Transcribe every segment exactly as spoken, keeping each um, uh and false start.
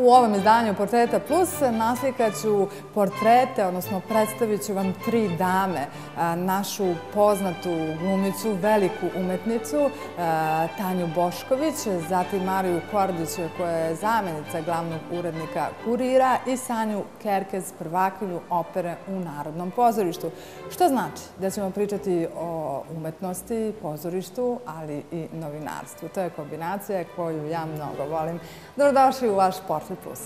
U ovom izdanju Portreta Plus naslikaću ću portrete, odnosno predstavit ću vam tri dame. Našu poznatu glumicu, veliku umetnicu, Tanju Bošković, zatim Mariju Kordić, koja je zamjenica glavnog urednika Kurira, i Sanju Kerkez, prvakinju opere u Narodnom pozorištu. Što znači da ćemo pričati o umetnosti, pozorištu, ali i novinarstvu. To je kombinacija koju ja mnogo volim. Dobrodošli u vaš Portret Plus.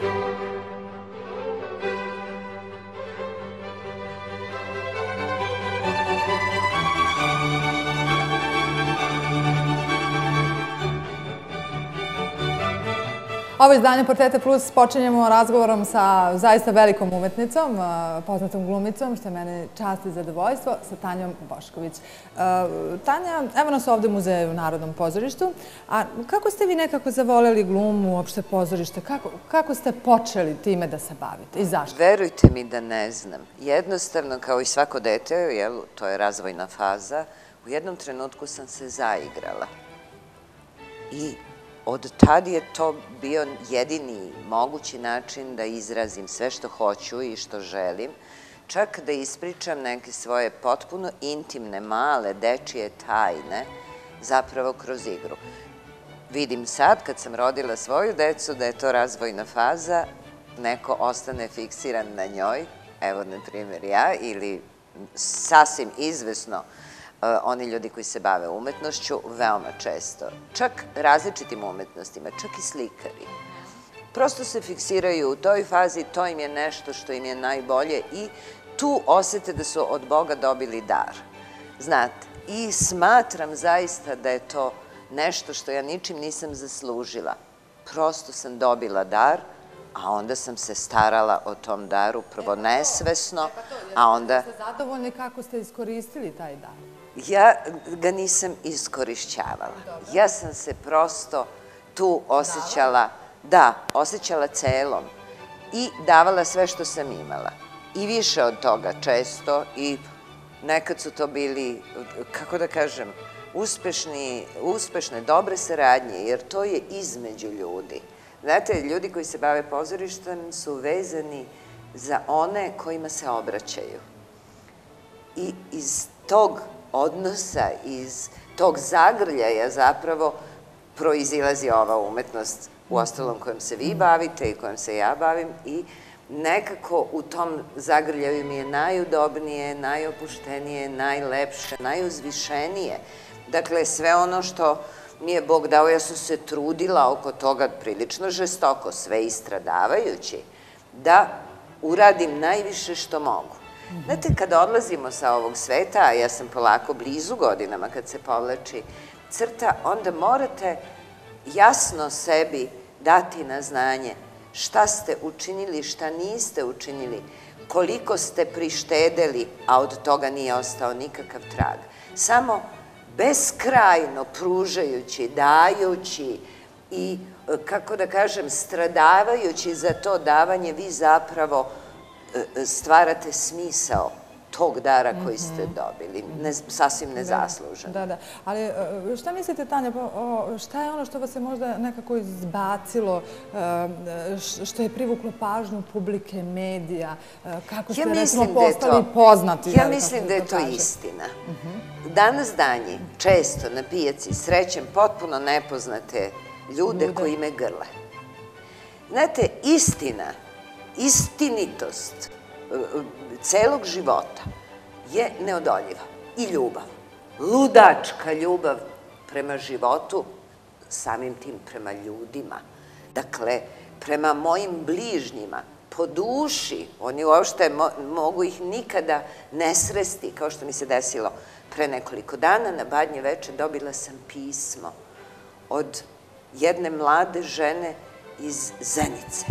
Ovo izdanje Portreta Plus počinjemo razgovorom sa zaista velikom umetnicom, poznatom glumicom, što je mene čast i zadovoljstvo, sa Tanjom Bošković. Tanja, evo nas ovde u muzeju u Narodnom pozorištu. A kako ste vi nekako zavoleli glumu, uopšte pozorište? Kako ste počeli time da se bavite i zašto? Verujte mi da ne znam. Jednostavno, kao i svako dete, to je razvojna faza, u jednom trenutku sam se zaigrala. I od tad je to bio jedini mogući način da izrazim sve što hoću i što želim, čak da ispričam neke svoje potpuno intimne, male, dečije tajne, zapravo kroz igru. Vidim sad, kad sam rodila svoju decu, da je to razvojna faza, neko ostane fiksiran na njoj, evo, na primjer, ja, ili sasvim izvesno oni ljudi koji se bave umetnošću, veoma često, čak različitim umetnostima, čak i slikari. Prosto se fiksiraju u toj fazi, to im je nešto što im je najbolje i tu osete da su od Boga dobili dar. Znate, i smatram zaista da je to nešto što ja ničim nisam zaslužila. Prosto sam dobila dar, a onda sam se starala o tom daru, prvo nesvesno, a onda... Jeste zadovoljni kako ste iskoristili taj dar? Ja ga nisam iskorišćavala. Ja sam se prosto tu osjećala, da, osjećala celom i davala sve što sam imala. I više od toga često i nekad su to bili, kako da kažem, uspešne, dobre saradnje, jer to je između ljudi. Znate, ljudi koji se bave pozorištem su vezani za one kojima se obraćaju. I iz tog odnosa, iz tog zagrljaja zapravo proizilazi ova umetnost, u ostalom kojom se vi bavite i kojom se ja bavim, i nekako u tom zagrljaju mi je najudobnije, najopuštenije, najlepše, najuzvišenije. Dakle, sve ono što mi je Bog dao, ja sam se trudila oko toga prilično žestoko, sve istradavajući, da uradim najviše što mogu. Znate, kada odlazimo sa ovog sveta, a ja sam polako blizu godinama kad se povlači crta, onda morate jasno sebi dati na znanje šta ste učinili, šta niste učinili, koliko ste prištedeli, a od toga nije ostao nikakav trag. Samo beskrajno pružajući, dajući i, kako da kažem, stradavajući za to davanje, vi zapravo stvarate smisao tog dara koji ste dobili, sasvim nezasluženo. Da, da. Ali šta mislite, Tanja, šta je ono što vas je možda nekako izbacilo, što je privuklo pažnju publike, medija, kako ste, recimo, postali poznati? Ja mislim da je to istina. Danas danji često na pijaci srećem potpuno nepoznate ljude koji me grle. Znate, istina, istinitost celog života je neodoljiva i ljubav. Ludačka ljubav prema životu, samim tim prema ljudima. Dakle, prema mojim bližnjima, po duši, oni uopšte mogu ih nikada ne sresti, kao što mi se desilo pre nekoliko dana, na Badnje veče dobila sam pismo od jedne mlade žene iz Zenice,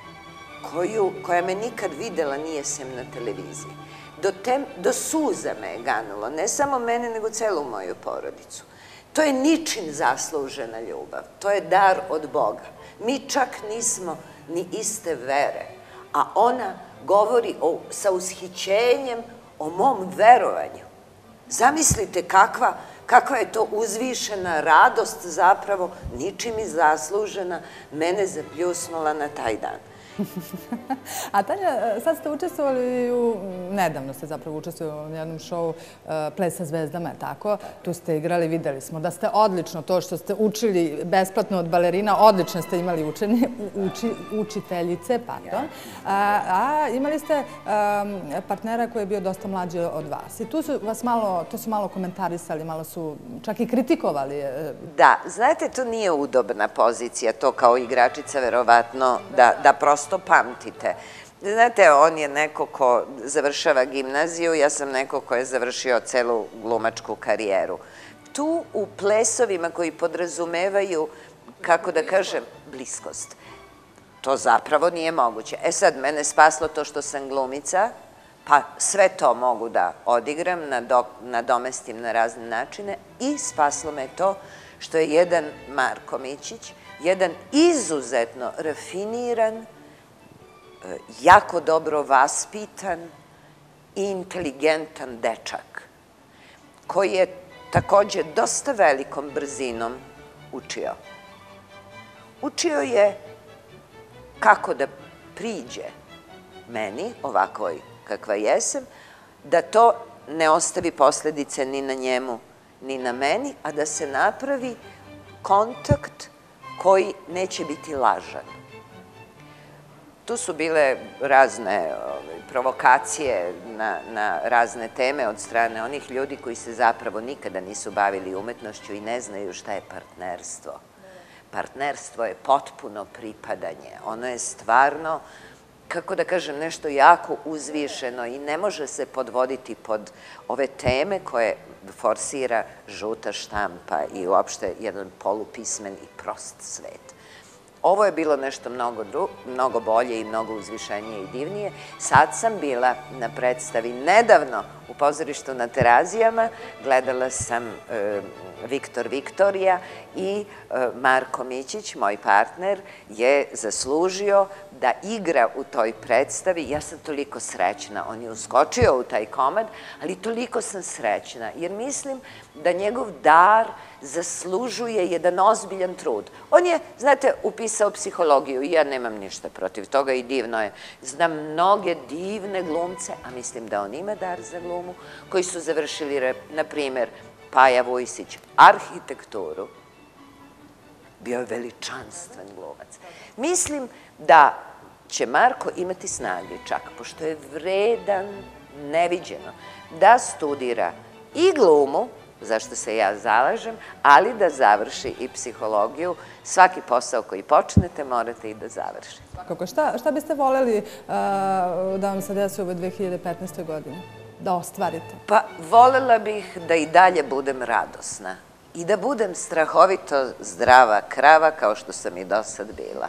koja me nikad videla nije sem na televiziji. Do suza me je ganulo, ne samo mene, nego celu moju porodicu. To je ničim zaslužena ljubav, to je dar od Boga. Mi čak nismo ni iste vere, a ona govori sa ushićenjem o mom verovanju. Zamislite kakva je to uzvišena radost zapravo, ničim i zaslužena, mene zapljusnula na taj dan. A Tanja, sad ste učestvovali u, nedavno ste zapravo učestvovali u jednom šovu Ples sa zvezdama, je tako? Tu ste igrali, videli smo da ste odlično to što ste učili besplatno od balerina, odlično ste imali učiteljice, pardon. A imali ste partnera koji je bio dosta mlađi od vas. I tu su vas malo, to su malo komentarisali, malo su čak i kritikovali. Da, znate, to nije udobna pozicija, to kao igračica verovatno da prosto pamtite. Znate, on je neko ko završava gimnaziju, ja sam neko ko je završio celu glumačku karijeru. Tu u plesovima koji podrazumevaju, kako da kažem, bliskost, to zapravo nije moguće. E sad, mene spaslo to što sam glumica, pa sve to mogu da odigram, nadomestim na razne načine i spaslo me to što je jedan Marko Mićić, jedan izuzetno rafiniran, jako dobro vaspitan i inteligentan dečak, koji je takođe dosta velikom brzinom učio. Učio je kako da priđe meni, ovakvoj kakva jesam, da to ne ostavi posledice ni na njemu, ni na meni, a da se napravi kontakt koji neće biti lažan. Tu su bile razne provokacije na razne teme od strane onih ljudi koji se zapravo nikada nisu bavili umetnošću i ne znaju šta je partnerstvo. Partnerstvo je potpuno pripadanje. Ono je stvarno, kako da kažem, nešto jako uzvišeno i ne može se podvoditi pod ove teme koje forsira žuta štampa i uopšte jedan polupismen i prost svet. Ovo je bilo nešto mnogo bolje i mnogo uzvišenije i divnije. Sad sam bila na predstavi nedavno u pozorištu na Terazijama, gledala sam Viktor Viktorija i Marko Mićić, moj partner, je zaslužio da igra u toj predstavi. Ja sam toliko srećna, on je uskočio u taj komad, ali toliko sam srećna, jer mislim da njegov dar zaslužuje jedan ozbiljan trud. On je, znate, upisao psihologiju i ja nemam ništa protiv toga i divno je. Znam mnoge divne glumce, a mislim da on ima dar za glumu, koji su završili, na primer, Paja Vujsić, arhitekturu, bio je veličanstven glumac. Mislim da će Marko imati snage čak, pošto je vredan, neviđeno, da studira i glumu, za što se ja zalažem, ali da završi i psihologiju. Svaki posao koji počnete morate i da završite. Svakako. Šta biste voljeli da vam se desi u ovoj dve hiljade petnaestoj godini? Da ostvarite? Pa, voljela bih da i dalje budem radosna i da budem strahovito zdrava krava kao što sam i do sad bila.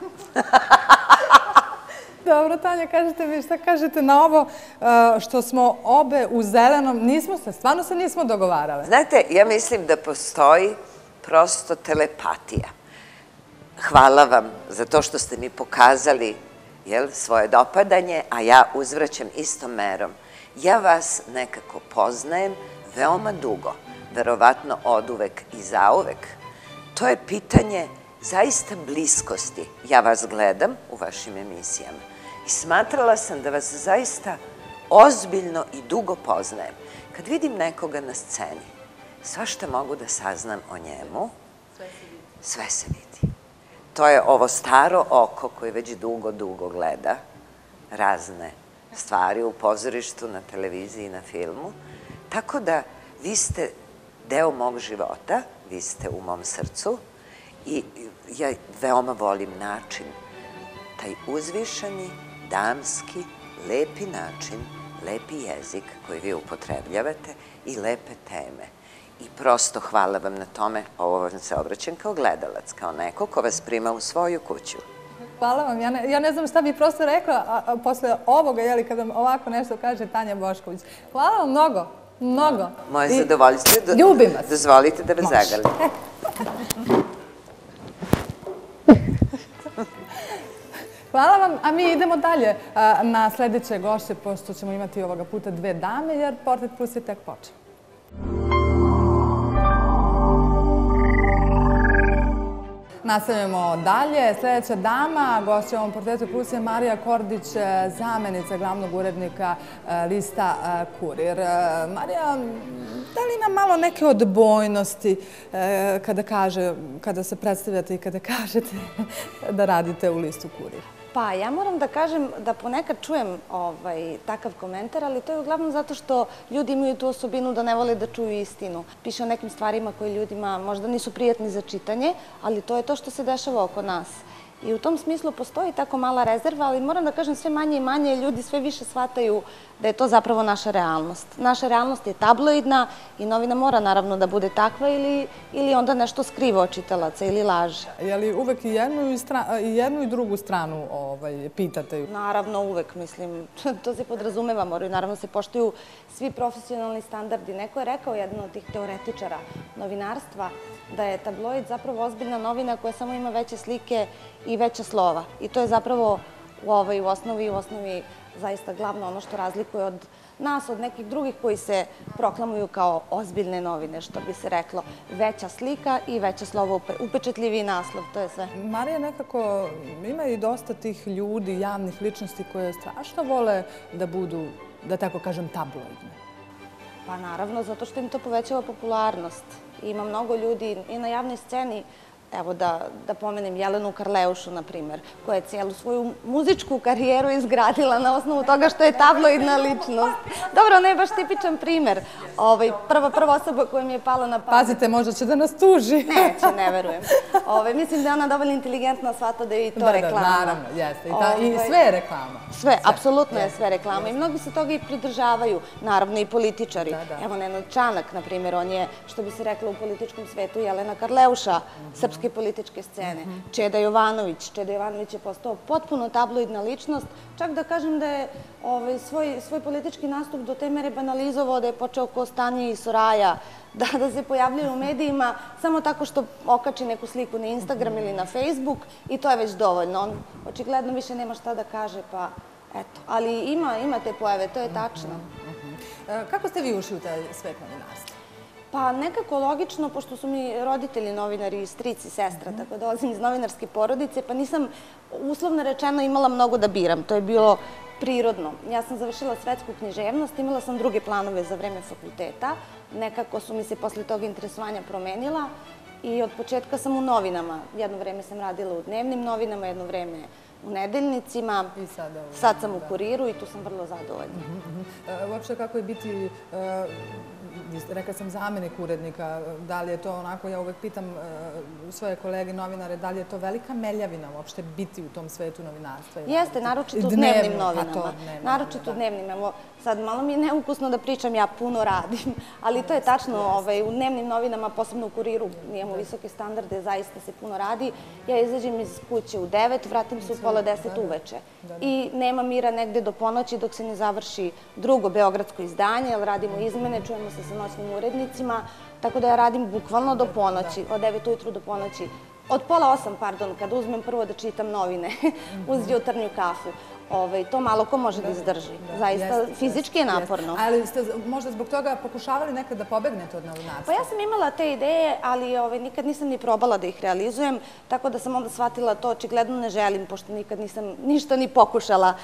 Dobro, Tanja, kažete mi šta kažete na ovo što smo obe u zelenom, nismo se, stvarno se nismo dogovarale. Znate, ja mislim da postoji prosto telepatija. Hvala vam za to što ste mi pokazali svoje dopadanje, a ja uzvraćam istom merom. Ja vas nekako poznajem veoma dugo, verovatno oduvek i zauvek. To je pitanje zaista bliskosti. Ja vas gledam u vašim emisijama i smatrala sam da vas zaista ozbiljno i dugo poznajem. Kad vidim nekoga na sceni, svašta mogu da saznam o njemu, sve se vidi. To je ovo staro oko koje već dugo, dugo gleda razne stvari u pozorištu, na televiziji, na filmu. Tako da vi ste deo mog života, vi ste u mom srcu i ja veoma volim način, taj uzvišeni, damski, lepi način, lepi jezik koji vi upotrebljavate i lepe teme. I prosto hvala vam na tome, ovo vam se obraćam kao gledalac, kao neko ko vas prima u svoju kuću. Hvala vam. Ja ne znam šta bih prosto rekla posle ovoga, jeli, kada ovako nešto kaže Tanja Bošković. Hvala vam mnogo, mnogo. Moje zadovoljstvo. Ljubim vas. Dozvolite da vas zagrlim. Hvala vam, a mi idemo dalje na sledeće gošće, pošto ćemo imati ovoga puta dve dame, jer Portret Plus je tek počeo. Nastavljamo dalje. Sljedeća dama, gošća u ovom Portretu Plus je Marija Kordić, zamenica glavnog urednika lista Kurir. Marija, da li ima malo neke odbojnosti kada kaže, kada se predstavljate i kada kažete da radite u listu Kurir? Pa, ja moram da kažem da ponekad čujem takav komentar, ali to je uglavnom zato što ljudi imaju tu osobinu da ne vole da čuju istinu. Piše o nekim stvarima koje ljudima možda nisu prijatni za čitanje, ali to je to što se dešava oko nas. I u tom smislu postoji tako mala rezerva, ali moram da kažem sve manje i manje ljudi sve više shvataju da je to zapravo naša realnost. Naša realnost je tabloidna i novina mora naravno da bude takva ili onda nešto skriva od čitalaca ili laže. Je li uvek i jednu i drugu stranu pitate? Naravno uvek, mislim. To se podrazumeva, moraju naravno se poštuju svi profesionalni standardi. Neko je rekao, jedan od tih teoretičara novinarstva, da je tabloid zapravo ozbiljna novina koja samo ima veće slike i veća slova. I to je zapravo u osnovi i u osnovi zaista glavno ono što razlikuje od nas, od nekih drugih koji se proklamuju kao ozbiljne novine, što bi se reklo. Veća slika i veća slova, upečatljiviji naslov, to je sve. Marija, nekako ima i dosta tih ljudi, javnih ličnosti koje strašno vole da budu, da tako kažem, tabloidne. Pa naravno, zato što im to povećava popularnost. Ima mnogo ljudi i na javnoj sceni, evo da pomenem Jelenu Karleušu, na primjer, koja je cijelu svoju muzičku karijeru izgradila na osnovu toga što je tabloidna ličnost. Dobro, ne je baš tipičan primjer. Prva osoba koja mi je pala na pamet. Pazite, možda će da nas tuži. Neće, ne verujem. Mislim da je ona dovoljno inteligentna, shvata da je i to reklama. Da, da, naravno, jeste. I sve je reklama. Sve, apsolutno je sve reklama. I mnogi se toga i pridržavaju, naravno i političari. Evo, Nenad Čanak, na primjer, on je, što bi se rekla u političkom svetu, Jelena Karleuša, srpske političke scene. Čeda Jovanović. Čeda Jovanović je postao potpuno tabloidna ličnost. Čak da kažem da je svoj politički nastup do te mere banalizovao, da je počeo ko Stanje i Soraja da se pojavljaju u medijima samo tako što okači neku sliku na Instagram ili na Facebook i to je već dovoljno. On očigledno više nema šta da kaže, pa eto. Ali ima te pojave, to je tačno. Kako ste vi ušli u taj svet novinarstva? Pa nekako logično, pošto su mi roditelji novinari, stric i sestra, tako da dolazim iz novinarske porodice, pa nisam uslovno rečeno imala mnogo da biram. To je bilo prirodno. Ja sam završila svetsku književnost, imala sam druge planove za vreme fakulteta. Nekako su mi se posle toga interesovanja promenila i od početka sam u novinama. Jedno vreme sam radila u dnevnim novinama, jedno vreme u nedeljnicima. Sad sam u Kuriru i tu sam vrlo zadovoljna. Uopšte kako je biti... Rekla sam zamenik urednika, da li je to onako, ja uvek pitam svoje kolege novinare, da li je to velika meljavina uopšte biti u tom svetu novinarstva? Jeste, naročito u dnevnim novinama. Naročito u dnevnim. Evo, sad malo mi je neukusno da pričam, ja puno radim, ali to je tačno, u dnevnim novinama, posebno u Kuriru, imamo visoke standarde, zaista se puno radi. Ja izađem iz kuće u devet, vratim se u pola deset uveče. I nema mira negde do ponoći dok se ne završi drugo beogradsko izdanje, jer radimo izmene, čujemo se sa noćnim urednicima, tako da ja radim bukvalno do ponoći, od devet ujutru do ponoći. Od pola osam, pardon, kada uzmem prvo da čitam novine uz jutarnju kafu. To malo ko može da izdrži. Zaista, fizički je naporno. Ali ste možda zbog toga pokušavali nekad da pobegnete od novinarstva? Pa ja sam imala te ideje, ali nikad nisam ni probala da ih realizujem, tako da sam onda shvatila to, očigledno ne želim, pošto nikad nisam ništa ni pokušala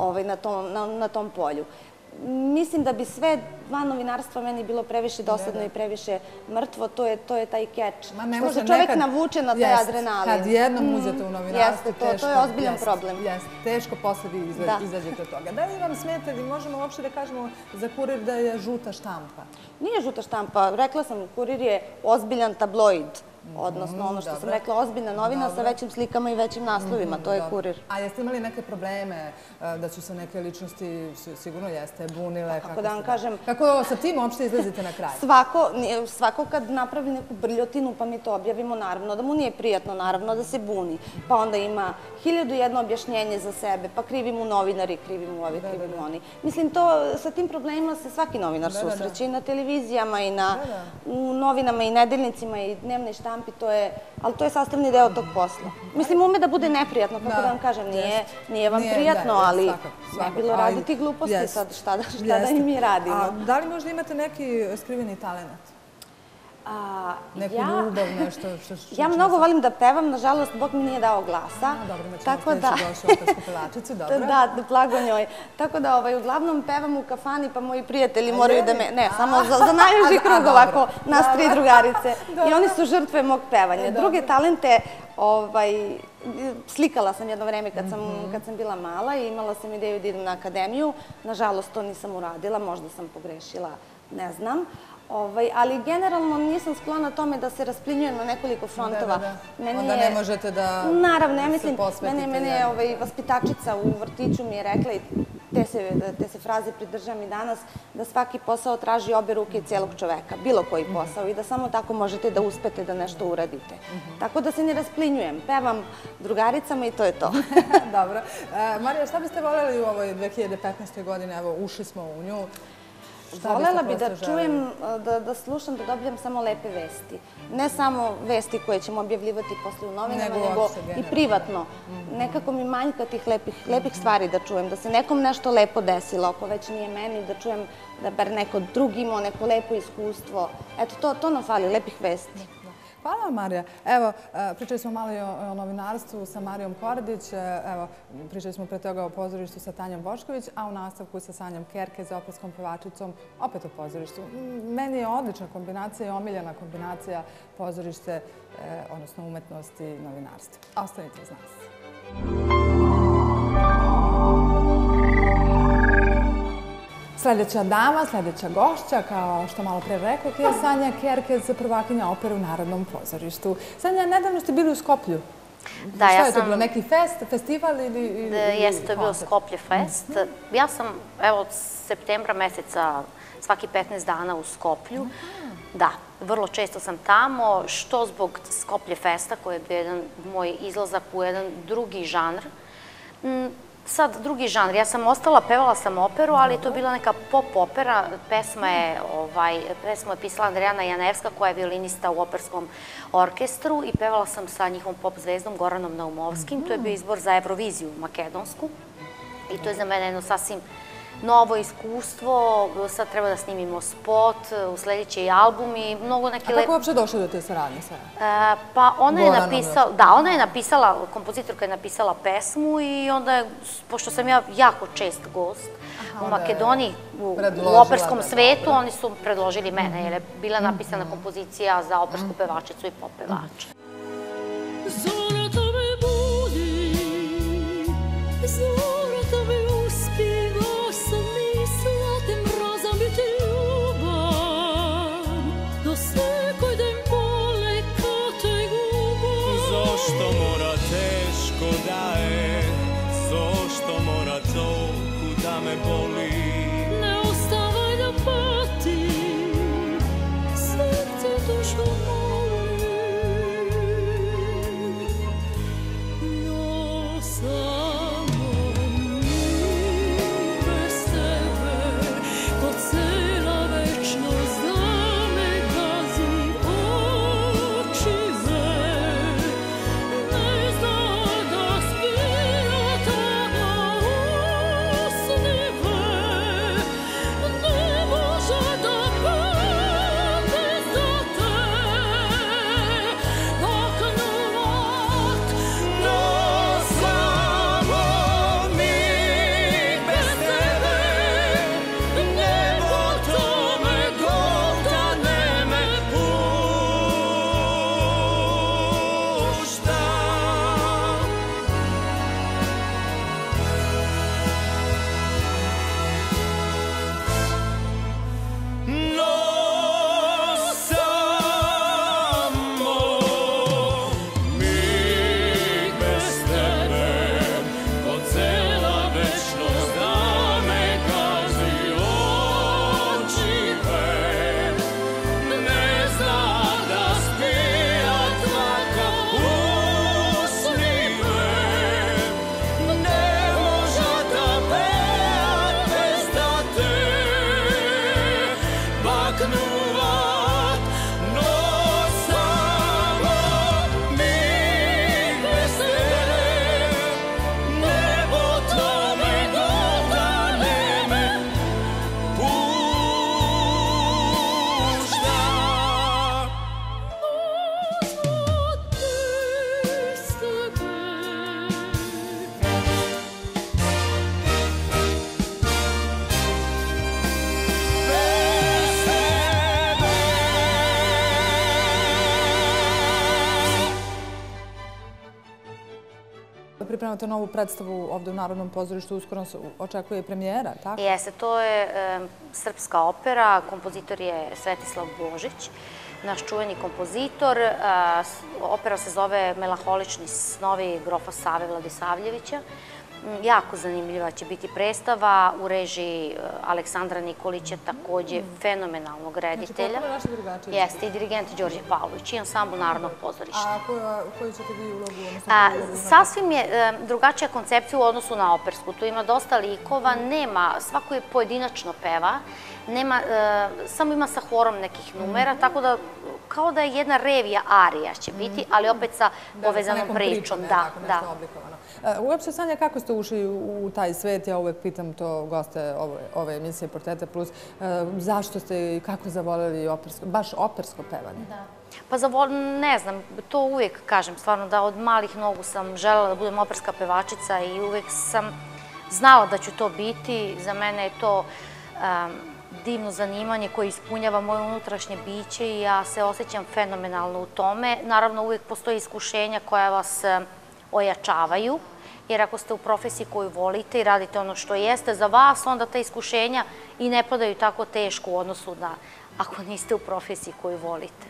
na tom polju. Mislim da bi sve van novinarstva meni bilo previše dosadno i previše mrtvo, to je taj keč. Što se čovjek navuče na taj adrenalin. Kad jednom uđete u novinarstvo, to je ozbiljan problem. Teško posle vi izađete od toga. Da li vam smeta, vi možemo uopšte da kažemo za Kurir da je žuta štampa? Nije žuta štampa, rekla sam, Kurir je ozbiljan tabloid. Odnosno, ono što sam rekla, ozbiljna novina sa većim slikama i većim naslovima, to je Kurir. A jeste imali neke probleme da su se neke ličnosti, sigurno jeste, bunile? Kako da vam kažem... Kako sa tim uopšte izlazite na kraj? Svako kad napravi neku brljotinu pa mi to objavimo, naravno da mu nije prijatno, naravno da se buni. Pa onda ima hiljadu jedno objašnjenje za sebe, pa krivi mu novinari, krivi mu ovi, krivi mu oni. Mislim, to, sa tim problemima se svaki novinar susreće i na televizijama i na novinama i nedeljnicima i dnevne štampi, ali to je sastavni deo tog posla. Mislim, ume da bude neprijatno, kako da vam kažem, nije vam prijatno, ali ne bilo raditi gluposti sad, šta da i mi radimo. Da li možda imate neki skriveni talent? Neku ljubav, nešto? Ja mnogo volim da pevam, nažalost, Bog mi nije dao glasa. Dobro, imat ćemo sljedeću došlu opersku pevačicu, dobro. Da, blago njoj. Tako da, uglavnom pevam u kafani, pa moji prijatelji moraju da me... Ne, samo za najuži krug ovako, nas tri drugarice. I oni su žrtve mog pevanja. Druge talente, slikala sam jedno vreme kad sam bila mala i imala sam ideju da idem na akademiju. Nažalost, to nisam uradila, možda sam pogrešila, ne znam. Ali generalno nisam sklona tome da se rasplinjujem na nekoliko frontova. Onda ne možete da se posvetite. Naravno, ja mislim, mene je vaspitačica u vrtiću mi je rekla i te se fraze pridržam i danas, da svaki posao traži obe ruke cijelog čoveka, bilo koji posao, i da samo tako možete da uspete da nešto uradite. Tako da se ne rasplinjujem, pevam drugaricama i to je to. Dobro. Marija, šta biste voljeli u ovoj dve hiljade petnaestoj godini? Evo, ušli smo u nju. Voljela bi da čujem, da slušam, da dobijam samo lepe vesti. Ne samo vesti koje ćemo objavljivati posle u novinama, nego i privatno. Nekako mi manjka tih lepih stvari da čujem, da se nekom nešto lepo desilo, ako već nije meni, da čujem da bar neko drugi imao neko lepo iskustvo. Eto, to nam fali, lepih vesti. Hvala vam, Marija. Evo, pričali smo malo i o novinarstvu sa Marijom Kordić, evo, pričali smo pre toga o pozorištu sa Tanjom Bošković, a u nastavku sa Sanjom Kerkez, operskom pevačicom, opet o pozorištu. Meni je odlična kombinacija i omiljena kombinacija pozorište, odnosno umetnosti i novinarstva. Ostanite uz nas. Sljedeća dama, sljedeća gošća, kao što malo pre rekao, je Sanja Kerkez, prvakinja opere u Narodnom pozorištu. Sanja, nedavno ste bili u Skoplju. Da, ja sam... Što je to bilo? Neki festival ili... Jeste, to je bilo Skoplje fest. Ja sam, evo, od septembra meseca svaki petnaest dana u Skoplju. Da, vrlo često sam tamo, što zbog Skoplje festa, koji je bio jedan moj izlazak u jedan drugi žanr. Sad, drugi žanr. Ja sam ostala, pevala sam operu, ali to je bila neka pop opera. Pesma je pisala Andrejana Janevska, koja je violinista u operskom orkestru, i pevala sam sa njihovom pop zvezdom Goranom Naumovskim. To je bio izbor za Euroviziju makedonsku i to je za mene jedno sasvim novo iskustvo. Sad treba da snimimo spot, usledit i album i mnogo neki... A kako je uopšte došlo do te saradnje sa Pa ona je napisala, da, ona je napisala, kompozitorka je napisala pesmu i onda je, pošto sam ja jako čest gost u Makedoniji, u operskom svetu, oni su predložili mene, jer je bila napisana kompozicija za opersku pevačicu i pop pevača. Zora to me budi, zora to me uspiva, sam mislila te mrazam biti ljubav, do sve koji den bole kad te gubam. Zašto mora teško da je, zašto mora toliko da me boli? Ne ostavaj da pati, srce dušu moli. No samo mi bez tebe, ko cela večnost da me gazi oči me. Ne zna da spira tada usni ve. pripremate novu predstavu ovde u Narodnom pozorištu, uskoro se očekuje premijera, tako? Jeste, to je srpska opera, kompozitor je Svetislav Božić, naš čuveni kompozitor. Opera se zove Melanholični snovi grofa Save Vladisavljevića. Jako zanimljiva će biti predstava u režiji Aleksandra Nikolića, takođe fenomenalnog reditelja. Znači, potpuno naše drugačije. Jeste, i dirigent Đorđe Pavlović i ansambl Narodnog pozorišta. A koju ćete vi ulogu? Sasvim je drugačija koncepcija u odnosu na opersku. Tu ima dosta likova, nema, svako je pojedinačno peva, samo ima sa horom nekih numera, tako da kao da je jedna revija arija će biti, ali opet sa povezanom pričom. Da, da. Uopšte, Sanja, kako ste ušli u taj svet? Ja uvek pitam to goste ove emisije Portreta plus. Zašto ste i kako zavoljeli baš opersko pevanje? Pa ne znam, to uvijek kažem, stvarno da od malih nogu sam želela da budem operska pevačica i uvijek sam znala da ću to biti. Za mene je to divno zanimanje koje ispunjava moje unutrašnje biće i ja se osjećam fenomenalno u tome. Naravno, uvijek postoje iskušenja koja vas ojačavaju, jer ako ste u profesiji koju volite i radite ono što jeste za vas, onda ta iskušenja i ne padaju tako teško u odnosu na ako niste u profesiji koju volite.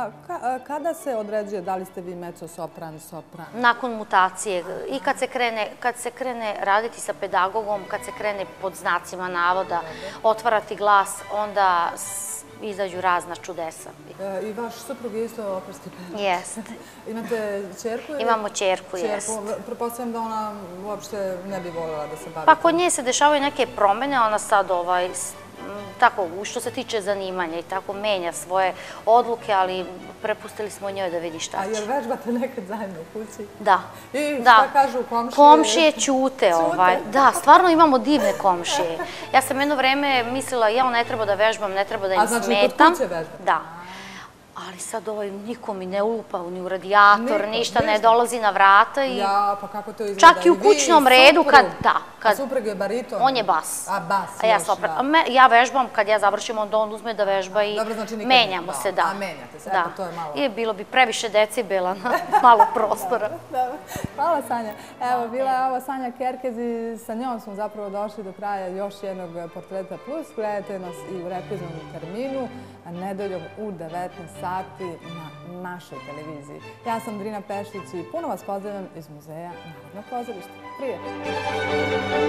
Kada se određuje da li ste vi mezzo-sopran, sopran? Nakon mutacije. I kad se krene raditi sa pedagogom, kad se krene pod znacima navoda, otvarati glas, onda izađu razna čudesa. I vaš suprug je isto operski pevač? Jeste. Imate ćerku? Imamo ćerku, jeste. Pretpostavljam da ona uopšte ne bi voljela da se bavi? Pa kod nje se dešavaju neke promene, ona sad ovaj... tako, što se tiče zanimanja i tako menja svoje odluke, ali prepustili smo njoj da vidi šta će. A jel vežbate nekad zajedno u kući? Da. I šta kažu komšije? Komšije ćute. Da, stvarno imamo divne komšije. Ja sam jedno vreme mislila, ja ne treba da vežbam, ne treba da im smetam. A znači kod kuće vežbate? Da. Ali sad ovaj niko mi ne upa ni u radijator, ništa ne dolazi na vrata. Ja, pa kako to izgleda? Čak i u kućnom redu kad... A suprug je bariton? On je bas. A bas još, da. Ja vežbam, kad ja završim, onda on uzme da vežba i menjamo se, da. A menjate se, eto, to je malo... I bilo bi previše decibela na malo prostora. Hvala, Sanja. Evo, bila je ovo Sanja Kerkez i sa njom smo zapravo došli do kraja još jednog Portreta plus. Gledajte nas i u repriznom terminu, nedeljom u devetnaest sati na našoj televiziji. Ja sam Drina Pešić i puno vas pozdravljam iz Muzeja Narodnog pozorišta. Prijetno!